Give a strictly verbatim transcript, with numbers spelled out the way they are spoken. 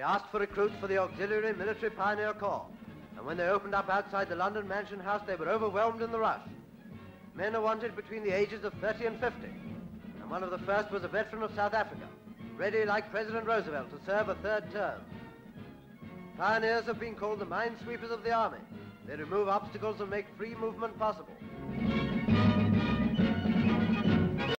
They asked for recruits for the Auxiliary Military Pioneer Corps, and when they opened up outside the London Mansion House, they were overwhelmed in the rush. Men are wanted between the ages of thirty and fifty, and one of the first was a veteran of South Africa, ready like President Roosevelt to serve a third term. Pioneers have been called the minesweepers of the army. They remove obstacles and make free movement possible.